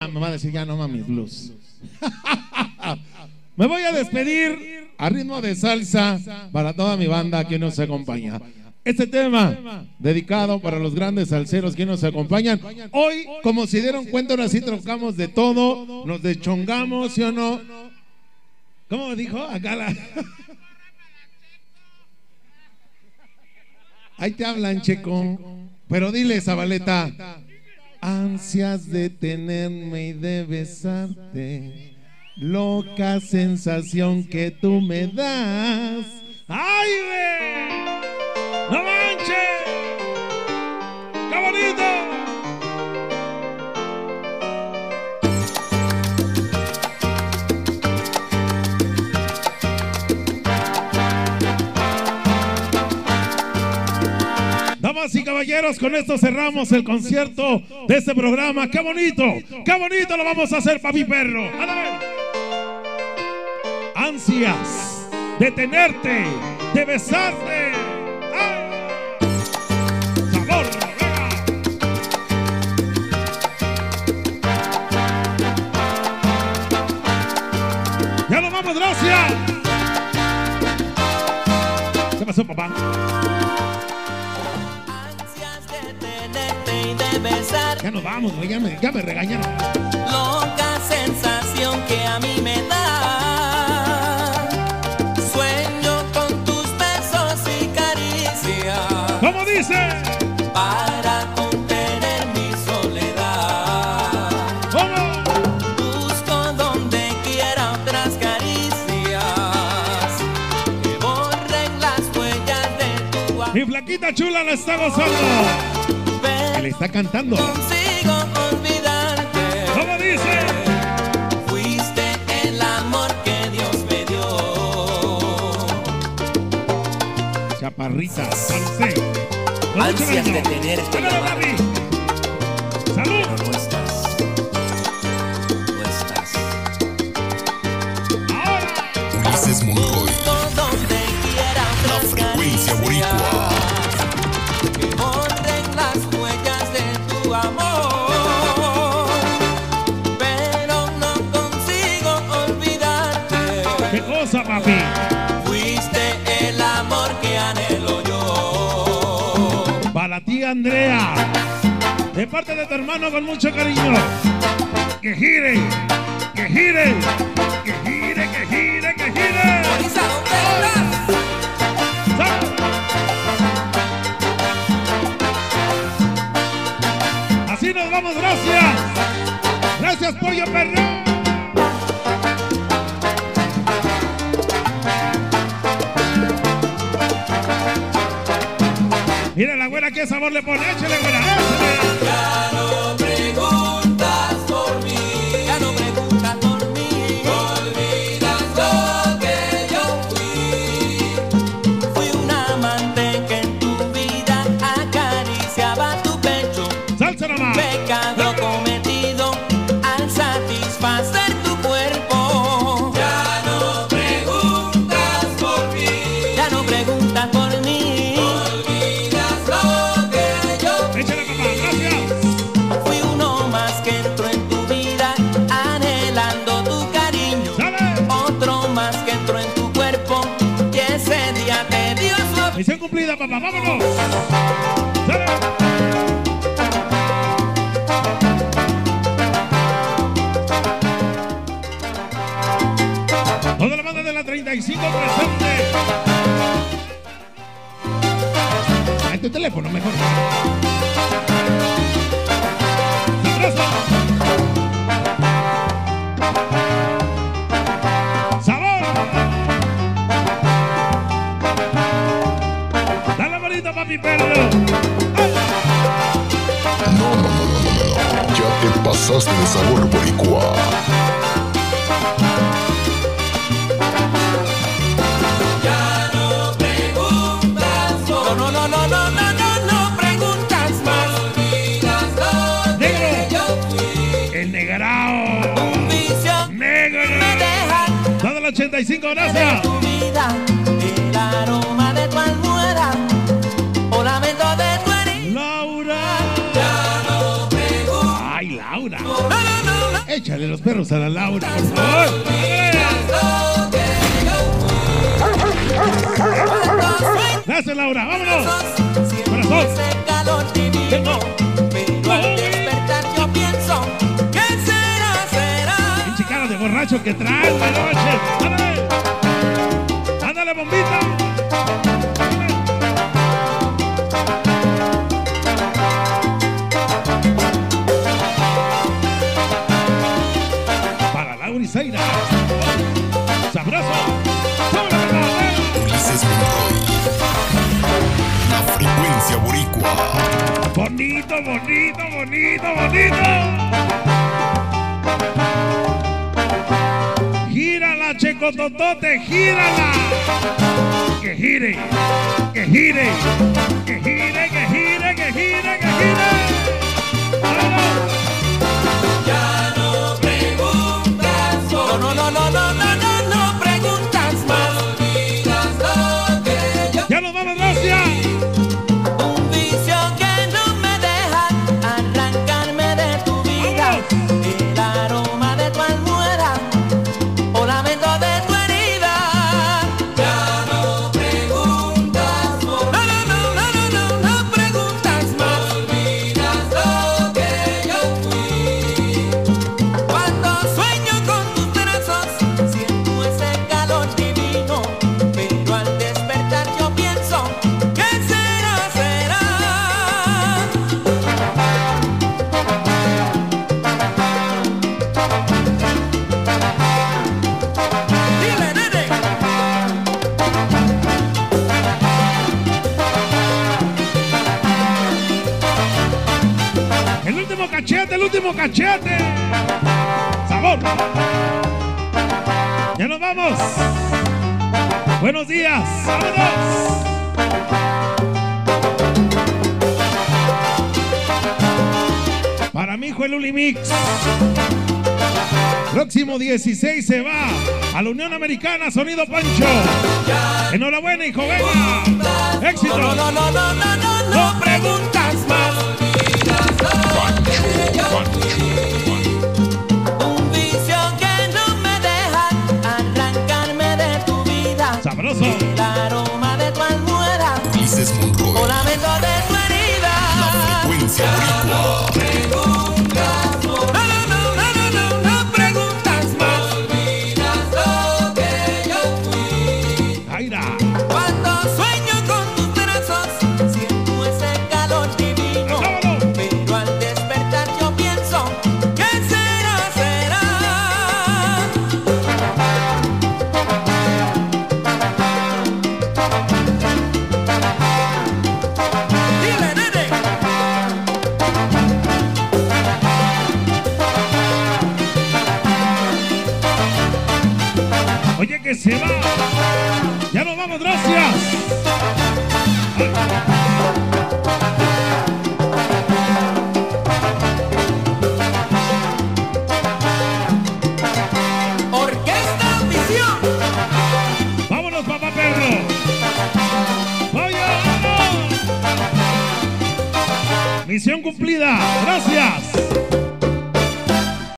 me va a decir, ya no mames blues. Me voy a despedir a ritmo de salsa para toda mi banda que nos acompaña. Este tema dedicado para los grandes salseros que nos acompañan. Hoy, como se dieron cuenta, ahora sí trocamos de todo, nos deschongamos, ¿sí o no? ¿Cómo dijo? Acá la... Ahí te hablan, Checo. Pero dile, Zabaleta, ansias de tenerme y de besarte, loca sensación que tú me das. ¡Ay, ve! ¡No manches! ¡Qué bonito! Damas y caballeros, con esto cerramos el concierto de este programa. ¡Qué bonito! ¡Qué bonito lo vamos a hacer, papi perro! ¡Ándale! Ansias de tenerte, de besarte. ¡Ay! ¡Sabor! ¡Venga! ¡Ya nos vamos, gracias! ¿Qué pasó, papá? Ya nos vamos, güey, ya me regañaron. Loca sensación que a mí me da. Sueño con tus besos y caricias. ¿Cómo dice? Para contener mi soledad. ¿Cómo? Busco donde quiera otras caricias que borren las huellas de tu amor. Mi flaquita chula la está gozando. Le está cantando. Consigo olvidarte. ¿Cómo dice? Fuiste el amor que Dios me dio. Chaparrita, salsé. Ansias de tenerte. ¡Salud! Pero no estás. No estás. ¡Ahora! Ulises Monroy. Donde quiera La frecuencia boricua. que borren las huellas de tu amor, pero no consigo olvidarte. ¿Qué cosa, papi? Fuiste el amor que anhelo yo. Para ti, Andrea. De parte de tu hermano con mucho cariño. Que gire, que gire, que gire, que gire, que gire. Borisa, ¿dónde estás? Así nos vamos, gracias. Gracias, pollo perro. Mira la güera qué sabor le pone, échale güera, échale. Ya no preguntas por mí. Ya no preguntas por mí. Olvidas lo que yo fui. Fui un amante que en tu vida acariciaba tu pecho. Salsa nomás. Pecado cometido al satisfacer tu cuerpo. Ya no preguntas por mí. Ya no preguntas por mí. Olvidas lo que yo Échale, papá, gracias. fui uno más que entró en tu vida anhelando tu cariño. Dale. Otro más que entró en tu cuerpo y ese día te dio su... Misión cumplida, papá, vámonos. Dale. Toda la banda de la 35 presente. En tu teléfono, mejor. ¡Sabroso! ¡Sabor! Dale bonito, papi perro. Ya te pasaste de sabor boricua. Ya no preguntas por... No preguntas más. Olvidas lo que yo fui. El negrao. Un vicio Negro. me deja Todo el 85, de gracias. tu vida. El aroma de tu almohada o lamento de tu herida. Laura. Ya no preguntas. Ay, Laura. No. Échale los perros a la Laura, por favor. Gracias, Laura, vámonos. Corazón. Pinche cara de borracho que traes la noche. Ándale. Ándale, bombita. Para Laura y Zaira. Sabroso. Ulises Monroy. La frecuencia boricua. Bonito, bonito, bonito, bonito. Gírala, Checototote, gírala. Que gire, que gire, que gire, que gire, que gire, que gire. ¡Vámonos! Ya no preguntas, no preguntas más. Olvidas lo que yo. ¡Ya nos vamos, gracias! Un vicio que no me deja arrancarme de tu vida. El aroma de tu almohada o lamento de tu herida. Ya no preguntas por no preguntas más. Olvidas lo que yo fui. Cuando sueño con tus brazos siento ese calor divino, pero al despertar yo pienso ¿qué será, será? Dile, nene. El último cachete, el último cachete. Sabor. Ya nos vamos. Buenos días. Vámonos. Para mi hijo el Ulimix. Próximo 16 se va a la Unión Americana, Sonido Pancho. Enhorabuena, hijo, venga. Éxito. No preguntas más. Un vicio que no me deja arrancarme de tu vida. Sabroso. El aroma de tu almohada Ulises Monroy. o lamento de tu herida. La frecuencia boricua. No preguntas más. Olvidas lo que yo fui. Aira. Cuando sueño con tus brazos siento ese calor divino, Vámonos. pero al despertar yo pienso ¿qué será, será? Dile, nene. Oye, que se va. Ya nos vamos, gracias. Orquesta Visión. Vámonos, papá perro. Vaya, vamos. Misión cumplida. Gracias.